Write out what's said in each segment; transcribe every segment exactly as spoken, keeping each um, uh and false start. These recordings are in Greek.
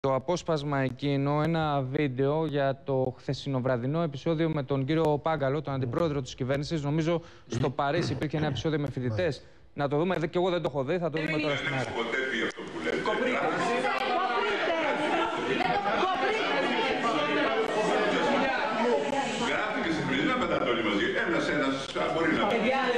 Το απόσπασμα εκείνο, ένα βίντεο για το χθεσινοβραδινό επεισόδιο με τον κύριο Πάγκαλο, τον αντιπρόεδρο της κυβέρνησης. Νομίζω στο Παρίσι υπήρχε ένα επεισόδιο με φοιτητές. Να το δούμε, και εγώ δεν το έχω δει, θα το δούμε τώρα στην αέρα. Γράφτηκε στην Πρίζνα μετά το όλοι μαζί. Ένας, ένας, μπορεί να πει.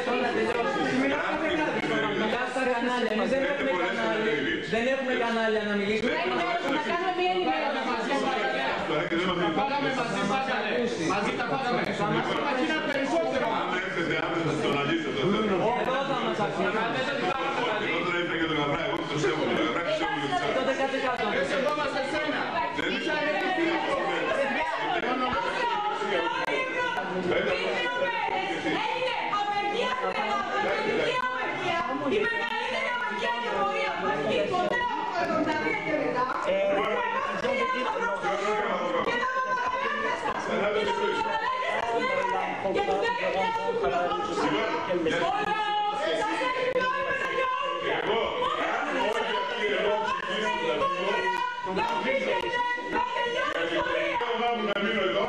Δεν έχουμε κανάλια να μιλήσουμε. Να κάνουμε μία ενημέρωση μαζί. Φάγαμε μαζί, φάγαμε. Μαζί τα φάγαμε. Θα μας είναι περισσότερο. Αν έρθετε άμεσα στον αντίθετο. Εδώ θα μας αφήνουμε. Τώρα ήρθα και τον Γαβρά, εγώ το σέβομαι. Το Γαβρά σέβομαι. Τότε κάτι κάτω. Δεν σεβόμαστε εσένα. Είσαι ανεπιθύμητο. Έγινε απεργία στην Ελλάδα. Απεργία, απεργία. Η μεγαλύτερη απεργία και πορεία που έχει γίνει ποτέ από το εβδομήντα τρία και μετά. Και τα παπαγάλια σας. Και τα παπαγάλια σας λέγατε. Και τους δέκα χιλιάδες του φιλοδόξου σας. Όλα όσοι σας έχει πει όλοι μέσα και όλοι. Μόνο όσοι σας έχει πει όλοι μέσα και όλοι. Να φύγετε, να τελειώσει η πορεία.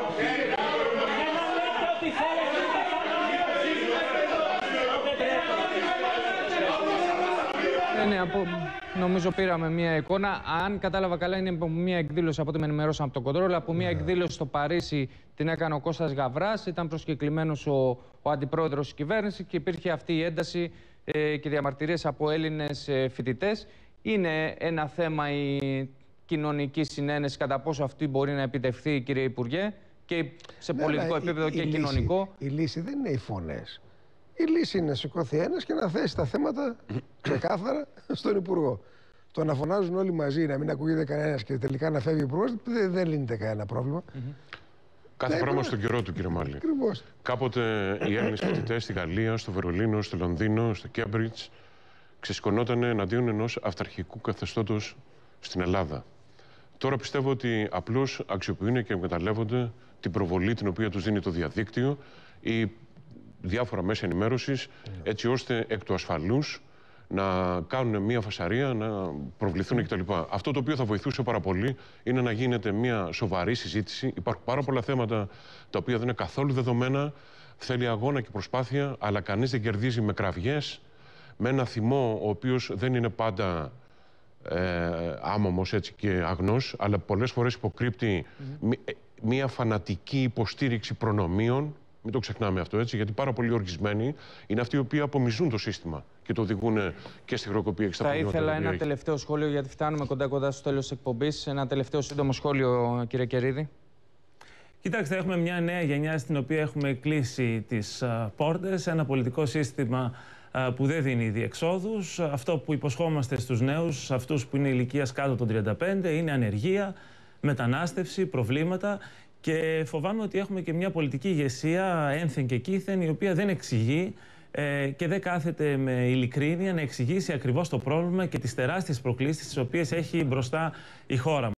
Ναι, από, νομίζω πήραμε μια εικόνα. Αν κατάλαβα καλά, είναι από μια εκδήλωση, από ό,τι με ενημερώσαν από τον Κοντρόλ, από μια εκδήλωση στο Παρίσι την έκανε ο Κώστας Γαβράς. Ήταν προσκεκλημένος ο, ο αντιπρόεδρος της κυβέρνησης και υπήρχε αυτή η ένταση ε, και διαμαρτυρίες από Έλληνες ε, φοιτητές. Είναι ένα θέμα η κοινωνική συνένεση, κατά πόσο αυτή μπορεί να επιτευχθεί, κύριε Υπουργέ, και σε ναι, πολιτικό επίπεδο η, και η κοινωνικό. Λύση, η λύση δεν είναι οι φωνές. Η λύση είναι να σηκώθει ένας και να θέσει τα θέματα ξεκάθαρα στον Υπουργό. Το να φωνάζουν όλοι μαζί, να μην ακούγεται κανένας και τελικά να φεύγει ο Υπουργός, δεν, δεν λύνεται κανένα πρόβλημα. Mm-hmm. Κάθε πράγμα στον καιρό του, κύριε Μάλλη. Ακριβώς. Κάποτε οι Έλληνες φοιτητές στη Γαλλία, στο Βερολίνο, στο Λονδίνο, στο Κέμπριτζ ξεσηκωνόταν εναντίον ενός αυταρχικού καθεστώτος στην Ελλάδα. Τώρα πιστεύω ότι απλώς αξιοποιούν και εκμεταλλεύονται την προβολή την οποία τους δίνει το διαδίκτυο ή διάφορα μέσα ενημέρωσης, έτσι ώστε εκ του ασφαλούς να κάνουν μια φασαρία, να προβληθούν κτλ. Αυτό το οποίο θα βοηθούσε πάρα πολύ είναι να γίνεται μια σοβαρή συζήτηση. Υπάρχουν πάρα πολλά θέματα τα οποία δεν είναι καθόλου δεδομένα. Θέλει αγώνα και προσπάθεια, αλλά κανείς δεν κερδίζει με κραυγές, με ένα θυμό ο οποίος δεν είναι πάντα ε, άμωμος έτσι και αγνός, αλλά πολλές φορές υποκρύπτει mm-hmm. μια φανατική υποστήριξη προνομίων. Μην το ξεχνάμε αυτό, έτσι, γιατί πάρα πολλοί οργισμένοι είναι αυτοί οι οποίοι απομυζούν το σύστημα και το οδηγούν και στη χρεοκοπία και στα προβλήματα. Θα ήθελα ένα έχει. τελευταίο σχόλιο, γιατί φτάνουμε κοντά-κοντά στο τέλος της εκπομπής. Ένα τελευταίο σύντομο σχόλιο, κύριε Κερίδη. Κοιτάξτε, έχουμε μια νέα γενιά στην οποία έχουμε κλείσει τις uh, πόρτες, ένα πολιτικό σύστημα uh, που δεν δίνει διεξόδους. Αυτό που υποσχόμαστε στους νέους, αυτούς που είναι ηλικίας κάτω των τριάντα πέντε, είναι ανεργία, μετανάστευση, προβλήματα. Και φοβάμαι ότι έχουμε και μια πολιτική ηγεσία ένθεν και κήθεν, η οποία δεν εξηγεί ε, και δεν κάθεται με ειλικρίνεια να εξηγήσει ακριβώς το πρόβλημα και τις τεράστιες προκλήσεις τις οποίες έχει μπροστά η χώρα μας.